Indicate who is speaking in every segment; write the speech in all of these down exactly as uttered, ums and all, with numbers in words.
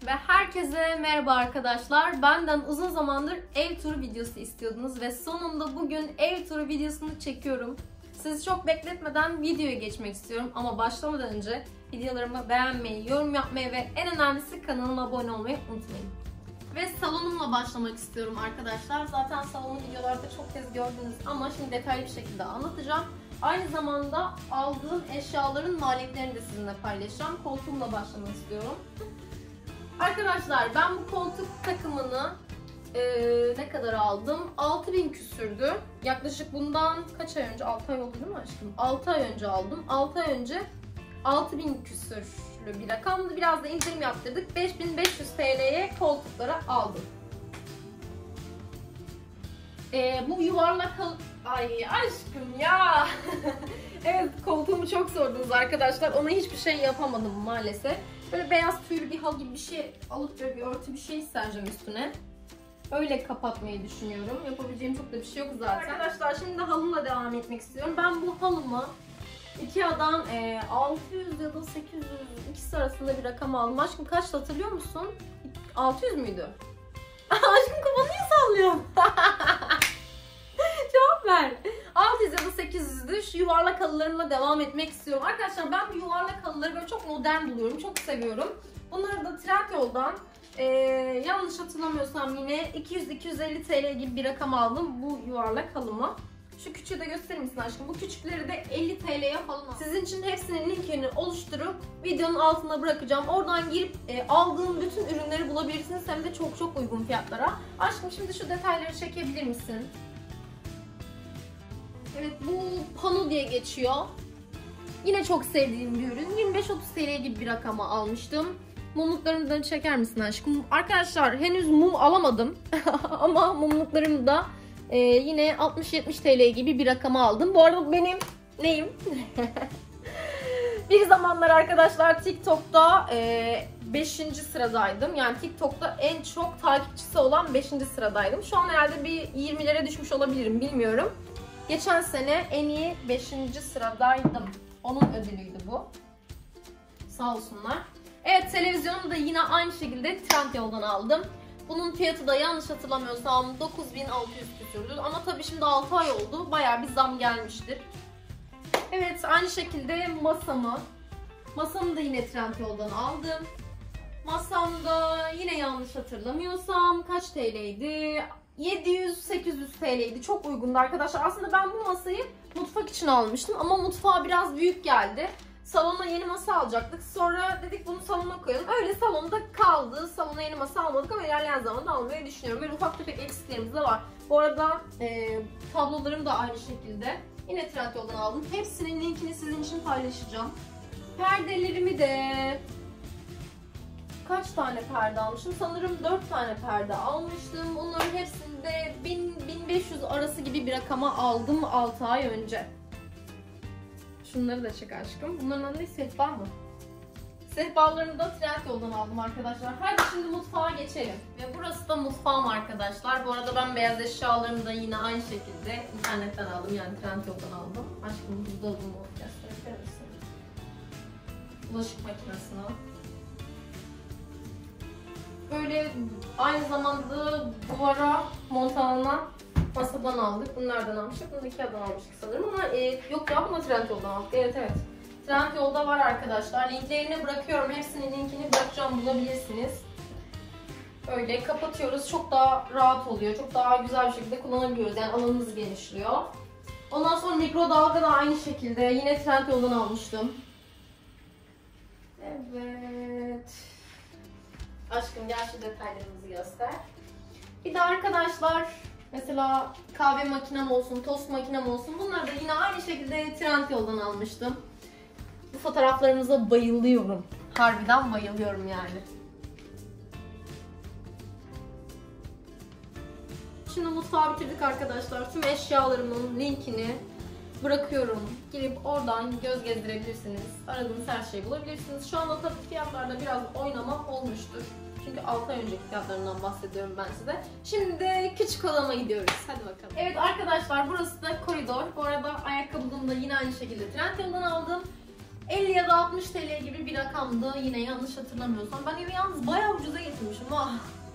Speaker 1: Ve herkese merhaba arkadaşlar. Benden uzun zamandır ev turu videosu istiyordunuz ve sonunda bugün ev turu videosunu çekiyorum. Sizi çok bekletmeden videoya geçmek istiyorum ama başlamadan önce videolarımı beğenmeyi, yorum yapmayı ve en önemlisi kanalıma abone olmayı unutmayın. Ve salonumla başlamak istiyorum arkadaşlar. Zaten salonu videolarda çok kez gördünüz ama şimdi detaylı bir şekilde anlatacağım. Aynı zamanda aldığım eşyaların maliyetlerini de sizinle paylaşacağım. Koltuğumla başlamak istiyorum. Arkadaşlar ben bu koltuk takımını e, ne kadar aldım? altı bin küsürdü. Yaklaşık bundan kaç ay önce? altı ay oldu değil mi aşkım? altı ay önce aldım. altı ay önce altı bin küsürlü bir rakamdı. Biraz da indirim yaptırdık. beş bin beş yüz T L'ye koltuklara aldım. E, bu yuvarlak kal... Ay aşkım ya! Evet, koltuğumu çok sordunuz arkadaşlar. Ona hiçbir şey yapamadım maalesef. Böyle beyaz tüylü bir halı gibi bir şey alıp böyle bir örtü bir şey sereceğim üstüne. Öyle kapatmayı düşünüyorum. Yapabileceğim çok da bir şey yok zaten. Arkadaşlar şimdi halımla devam etmek istiyorum. Ben bu halımı Ikea'dan e, altı yüz ya da sekiz yüz ikisi arasında bir rakam aldım. Aşkım kaçtı hatırlıyor musun? altı yüz müydü? Aşkım kafanı niye sallıyorsun? Cevap ver. altı yüz ya da sekiz yüzdü. Şu yuvarlak halılarımla devam etmek istiyorum. Arkadaşlar ben bu yuvarlak halıları böyle çok modern buluyorum. Çok seviyorum. Bunları da Trendyol'dan e, yanlış hatırlamıyorsam yine iki yüz iki yüz elli T L gibi bir rakam aldım bu yuvarlak halımı. Şu küçüğü de gösterir misin aşkım? Bu küçükleri de elli T L'ye falan aldım. Sizin için hepsinin linkini oluşturup videonun altına bırakacağım. Oradan girip e, aldığım bütün ürünleri bulabilirsiniz. Hem de çok çok uygun fiyatlara. Aşkım şimdi şu detayları çekebilir misin? Evet, bu pano diye geçiyor. Yine çok sevdiğim bir ürün. yirmi beş otuz T L gibi bir rakama almıştım. Mumluklarımı da çeker misin aşkım? Arkadaşlar henüz mum alamadım. Ama mumluklarımı da e, yine altmış yetmiş T L gibi bir rakama aldım. Bu arada benim neyim? Bir zamanlar arkadaşlar TikTok'ta e, beşinci sıradaydım. Yani TikTok'ta en çok takipçisi olan beşinci sıradaydım. Şu an herhalde bir yirmilere düşmüş olabilirim, bilmiyorum. Geçen sene en iyi beşinci sıradaydım. Onun ödülüydü bu. Sağ olsunlar. Evet, televizyonu da yine aynı şekilde Trendyol'dan aldım. Bunun fiyatı da yanlış hatırlamıyorsam dokuz bin altı yüz küsürdü. Ama tabii şimdi altı ay oldu. Bayağı bir zam gelmiştir. Evet, aynı şekilde masamı. Masamı da yine Trendyol'dan aldım. Masamda yine yanlış hatırlamıyorsam kaç T L'ydi? yedi yüz sekiz yüz T L'ydi. Çok uygundu arkadaşlar. Aslında ben bu masayı mutfak için almıştım ama mutfağa biraz büyük geldi. Salona yeni masa alacaktık. Sonra dedik bunu salona koyalım. Öyle salonda kaldı. Salona yeni masa almadık ama ilerleyen zamanda almayı düşünüyorum. Böyle ufak tefek eksiklerimiz de var. Bu arada e, tablolarım da aynı şekilde. Yine Trendyol'dan aldım. Hepsinin linkini sizin için paylaşacağım. Perdelerimi de... Kaç tane perde almışım? Sanırım dört tane perde almıştım. Bunların hepsinde bin bin beş yüz arası gibi bir rakama aldım altı ay önce. Şunları da çek aşkım. Bunların adı ne? Sehpa mı? Sehpalarını da Trendyol'dan aldım arkadaşlar. Hadi şimdi mutfağa geçelim. Ve burası da mutfağım arkadaşlar. Bu arada ben beyaz eşyalarımı da yine aynı şekilde internetten aldım. Yani Trendyol'dan aldım. Aşkım buzdolabımı gösterebilir misin? Bulaşık makinesini. Böyle aynı zamanda duvara montalanan masadan aldık. Bunlardan almıştık. Bunu Ikea'dan almıştık sanırım ama e, yok ya, bunu Trendyol'dan aldık. Evet evet. Trendyol'da var arkadaşlar. Linklerini bırakıyorum. Hepsinin linkini bırakacağım, bulabilirsiniz. Böyle kapatıyoruz. Çok daha rahat oluyor. Çok daha güzel bir şekilde kullanabiliyoruz. Yani alanımız genişliyor. Ondan sonra mikrodalga da aynı şekilde. Yine Trendyol'dan almıştım. Evet. Aşkım gel şu detaylarımızı göster. Bir de arkadaşlar mesela kahve makinem olsun, tost makinem olsun, bunları da yine aynı şekilde Trendyol'dan almıştım. Bu fotoğraflarımıza bayılıyorum. Harbiden bayılıyorum yani. Şimdi mutfağı bitirdik arkadaşlar. Tüm eşyalarımın linkini bırakıyorum. Girip oradan göz gezdirebilirsiniz. Aradığınız her şeyi bulabilirsiniz. Şu anda tabii fiyatlarda biraz oynama olmuştur. Çünkü altı ay önceki fiyatlarından bahsediyorum ben size. Şimdi de küçük odama gidiyoruz. Hadi bakalım. Evet arkadaşlar, burası da koridor. Bu arada ayakkabılığımı da yine aynı şekilde Trendyol'dan aldım. elli ya da altmış T L gibi bir rakamdı. Yine yanlış hatırlamıyorsam. Ben evi yalnız bayağı ucuza Vah.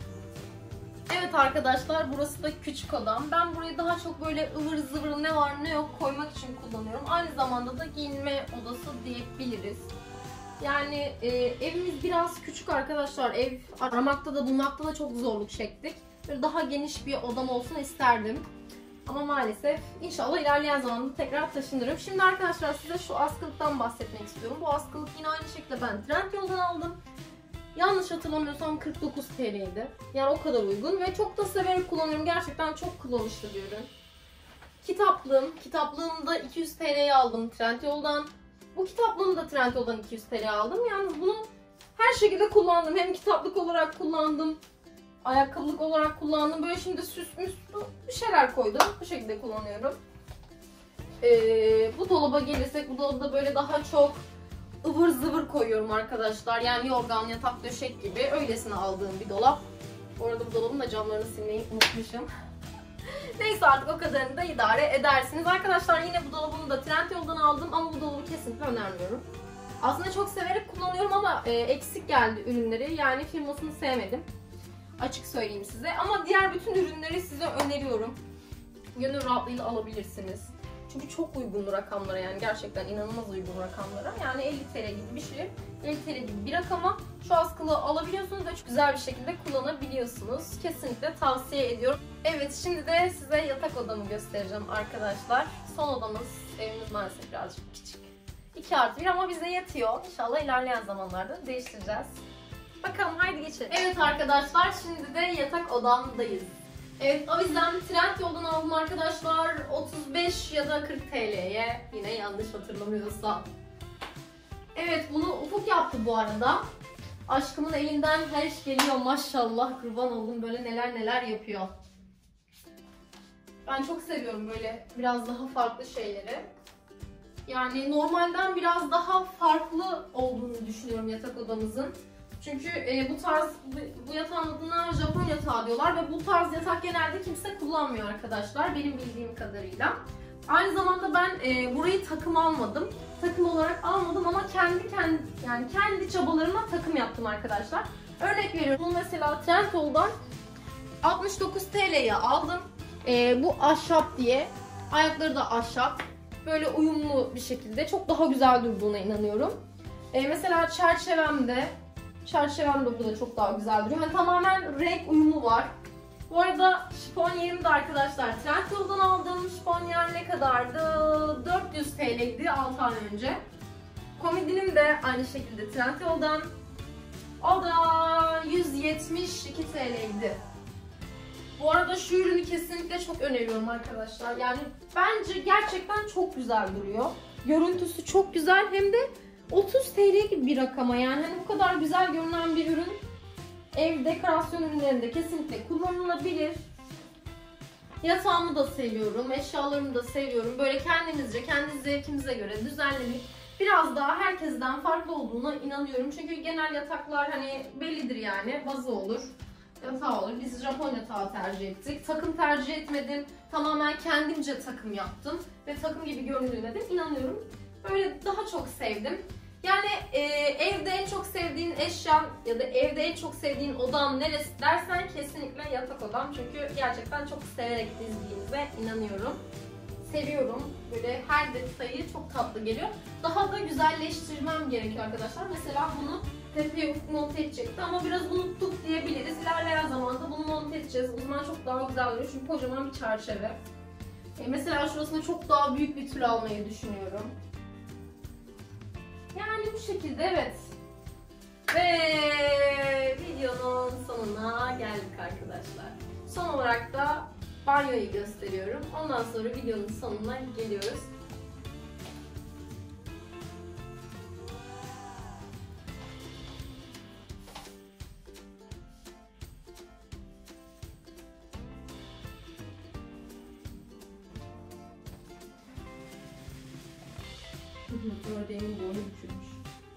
Speaker 1: Evet arkadaşlar, burası da küçük odam. Ben burayı daha çok böyle ıvır zıvır ne var ne yok koymak için kullanıyorum. Aynı zamanda da giyinme odası diyebiliriz. Yani e, evimiz biraz küçük arkadaşlar. Ev aramakta da bulmakta da çok zorluk çektik. Böyle daha geniş bir odam olsun isterdim. Ama maalesef inşallah ilerleyen zamanda tekrar taşınırım. Şimdi arkadaşlar size şu askılıktan bahsetmek istiyorum. Bu askılık yine aynı şekilde ben Trendyol'dan aldım. Yanlış hatırlamıyorsam kırk dokuz T L'ydi. Yani o kadar uygun ve çok da severek kullanıyorum. Gerçekten çok kullanışlı bir ürün. Kitaplığım. Kitaplığımı da iki yüz T L'ye aldım Trendyol'dan. Bu kitaplığımı da Trendyol'dan iki yüz T L'ye aldım. Yani bunu her şekilde kullandım. Hem kitaplık olarak kullandım. Ayakkabılık olarak kullandım. Böyle şimdi süs müs bir şeyler koydum. Bu şekilde kullanıyorum. Ee, bu dolaba gelirsek, bu dolabda böyle daha çok ıvır zıvır koyuyorum arkadaşlar. Yani yorgan, yatak, döşek gibi öylesine aldığım bir dolap. Bu arada bu dolabın da camlarını silmeyi unutmuşum. Neyse artık o kadarını da idare edersiniz. Arkadaşlar yine bu dolabımı da Trendyol'dan aldım ama bu dolabı kesinlikle önermiyorum. Aslında çok severek kullanıyorum ama e, eksik geldi ürünleri. Yani firmasını sevmedim. Açık söyleyeyim size. Ama diğer bütün ürünleri size öneriyorum. Gönül rahatlığıyla alabilirsiniz. Çünkü çok uygun rakamlara, yani gerçekten inanılmaz uygun rakamlara. Yani elli T L gibi bir şey, elli T L gibi bir rakama şu askılığı alabiliyorsunuz ve çok güzel bir şekilde kullanabiliyorsunuz. Kesinlikle tavsiye ediyorum. Evet, şimdi de size yatak odamı göstereceğim arkadaşlar. Son odamız, evimiz maalesef birazcık küçük. iki artı bir ama bize yetiyor. İnşallah ilerleyen zamanlarda değiştireceğiz. Bakalım, haydi geçelim. Evet arkadaşlar, şimdi de yatak odamdayız. Evet, avizem Trendyol'dan aldım arkadaşlar. otuz beş ya da kırk T L'ye. Yine yanlış hatırlamıyorsam. Evet, bunu Ufuk yaptı bu arada. Aşkımın elinden her iş geliyor maşallah. Kurban oldum, böyle neler neler yapıyor. Ben çok seviyorum böyle biraz daha farklı şeyleri. Yani normalden biraz daha farklı olduğunu düşünüyorum yatak odamızın. Çünkü e, bu tarz, bu, bu yatağın adına Japon yatağı diyorlar ve bu tarz yatak genelde kimse kullanmıyor arkadaşlar, benim bildiğim kadarıyla. Aynı zamanda ben e, burayı takım almadım, takım olarak almadım ama kendi kendi yani kendi çabalarımla takım yaptım arkadaşlar. Örnek veriyorum, bunu mesela Trendyol'dan altmış dokuz T L'ye aldım. E, bu ahşap diye, ayakları da ahşap, böyle uyumlu bir şekilde çok daha güzel durduğuna inanıyorum. E, mesela çerçevemde Çerçevem de burada çok daha güzel duruyor. Hani tamamen renk uyumu var. Bu arada şifonyerim de arkadaşlar Trendyol'dan aldım. Şifonyer ne kadardı? dört yüz T L'ydi altı ay önce. Komodinim de aynı şekilde Trendyol'dan. O da yüz yetmiş iki T L'ydi. Bu arada şu ürünü kesinlikle çok öneriyorum arkadaşlar. Yani bence gerçekten çok güzel duruyor. Görüntüsü çok güzel, hem de otuz T L gibi bir rakama, yani hani bu kadar güzel görünen bir ürün ev dekorasyon ürünlerinde kesinlikle kullanılabilir. Yatağımı da seviyorum, eşyalarımı da seviyorum. Böyle kendimizce, kendi zevkimize göre düzenlenip biraz daha herkesten farklı olduğuna inanıyorum. Çünkü genel yataklar hani bellidir, yani bazı olur, yatağı olur. Biz Japon yatağı tercih ettik. Takım tercih etmedim. Tamamen kendimce takım yaptım ve takım gibi göründüğüne de inanıyorum. Böyle daha çok sevdim. Yani e, evde en çok sevdiğin eşyan ya da evde en çok sevdiğin odan neresi dersen kesinlikle yatak odam. Çünkü gerçekten çok severek dizdiğinize inanıyorum. Seviyorum. Böyle her detayı çok tatlı geliyor. Daha da güzelleştirmem gerekiyor arkadaşlar. Mesela bunu tepeye monte edecekti ama biraz unuttuk diyebiliriz. İlerleyen zamanda bunu monte edeceğiz. O zaman çok daha güzel oluyor çünkü kocaman bir çerçeve. E, mesela şurasına çok daha büyük bir tül almayı düşünüyorum. Yani bu şekilde, evet. Ve videonun sonuna geldik arkadaşlar. Son olarak da banyoyu gösteriyorum. Ondan sonra videonun sonuna geliyoruz. Ördeğimin boynu bükülmüş.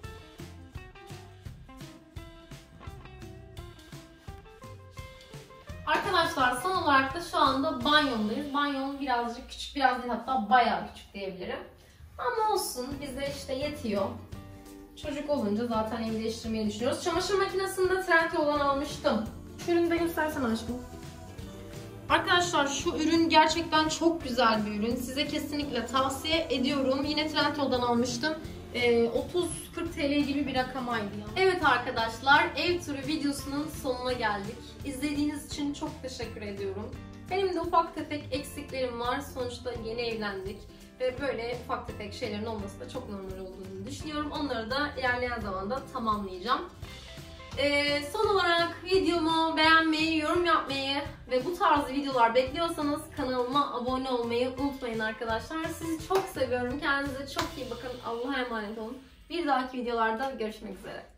Speaker 1: Arkadaşlar son olarak da şu anda banyomdayız. Banyom birazcık küçük, biraz değil hatta bayağı küçük diyebilirim. Ama olsun, bize işte yetiyor. Çocuk olunca zaten ev değiştirmeyi düşünüyoruz. Çamaşır makinesini de Trendyol'dan almıştım. Şu ürünü de göstersene aşkım. Arkadaşlar şu ürün gerçekten çok güzel bir ürün. Size kesinlikle tavsiye ediyorum. Yine Trendyol'dan almıştım. Ee, otuz kırk T L gibi bir rakamaydı ya. Evet arkadaşlar, ev turu videosunun sonuna geldik. İzlediğiniz için çok teşekkür ediyorum. Benim de ufak tefek eksiklerim var. Sonuçta yeni evlendik. Ve böyle ufak tefek şeylerin olması da çok normal olduğunu düşünüyorum. Onları da ilerleyen zamanda tamamlayacağım. Ee, son olarak videomu beğenmeyi, yorum yapmayı ve bu tarz videolar bekliyorsanız kanalıma abone olmayı unutmayın arkadaşlar. Sizi çok seviyorum. Kendinize çok iyi bakın. Allah'a emanet olun. Bir dahaki videolarda görüşmek üzere.